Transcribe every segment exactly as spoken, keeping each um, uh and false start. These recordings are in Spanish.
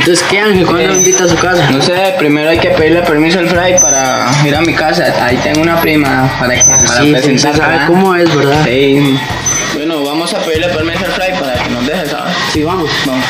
Entonces, ¿qué, Ángel? ¿Cuándo lo invita a su casa? No sé, primero hay que pedirle permiso al Fray para ir a mi casa. Ahí tengo una prima para, para Sí, presentar. sí, sabe cómo es, ¿verdad? Sí. Bueno, vamos a pedirle permiso al Fray para que nos deje, ¿sabes? Sí, vamos. Vamos.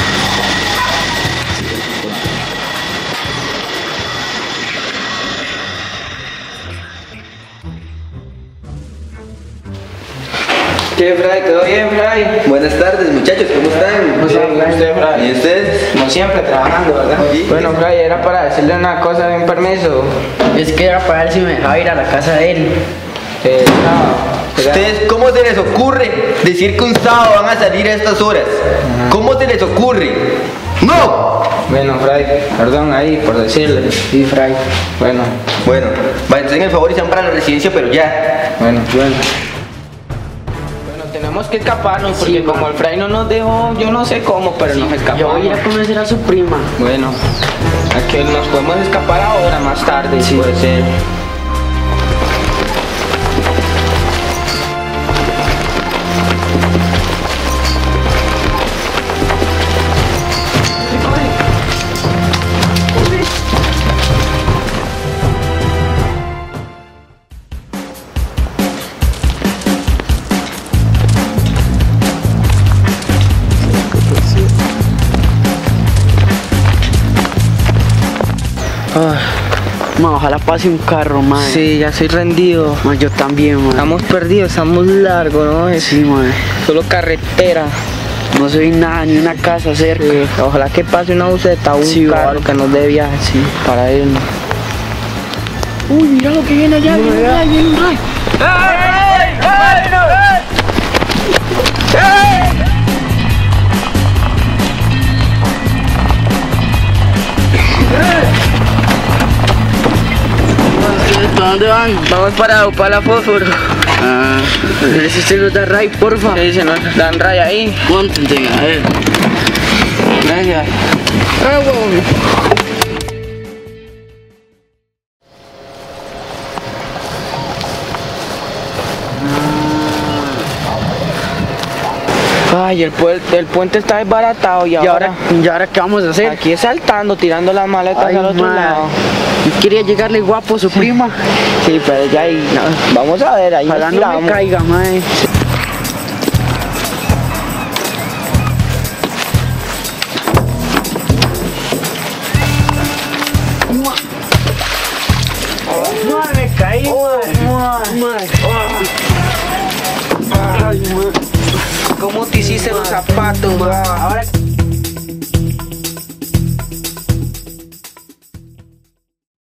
¿Qué, Fray? ¿Todo bien, Fray? Buenas tardes, muchachos, ¿cómo están? ¿Cómo está usted, Fray? ¿Y ustedes? Como siempre, trabajando, ¿verdad? Sí. Bueno, Fray, era para decirle una cosa de un permiso. Es que era para ver si me dejaba ir a la casa de él. Eh, no, era- ¿Ustedes cómo se les ocurre decir que un sábado van a salir a estas horas? ¿Cómo se les ocurre? ¡No! Bueno, Fray, perdón ahí por decirle. Sí, Fray. Bueno, Bueno, vayan, den el favor y sean para la residencia, pero ya. bueno, bueno. Bueno, tenemos que escaparnos porque Sí, como man. el Fray no nos dejó, yo no sé cómo, pero nos escapamos. Yo voy a ir a conocer a su prima. Bueno, a que nos podemos escapar ahora, más tarde, sí. Puede ser. Ma, ojalá pase un carro, man. Sí, ya soy rendido. Ma, yo también, man. Estamos perdidos, estamos largos, ¿no? Es Sí, man. solo carretera. No se ve nada, ni una casa cerca. Sí, ojalá que pase una buseta, un Sí, carro vale. que nos dé viaje, sí, para irnos. Uy, mira lo que viene allá, viene allá, viene allá. ¿Para dónde van? Vamos para, para la fósforo. Ah, si usted nos da ray, porfa. Sí, se nos dan raya ahí. Póntense, a ver. Gracias. Ay, el, puel- el puente está desbaratado y ¿Y ahora, ahora, ¿y ahora qué vamos a hacer? aquí saltando, tirando las maletas Ay, al otro ma. lado. Yo quería llegarle guapo a su prima. Sí, pero ya ahí, no, vamos a ver, ahí nos Ojalá no me tiramos. caiga, mae. Me caí, ¿Cómo te hiciste los zapatos? Ahora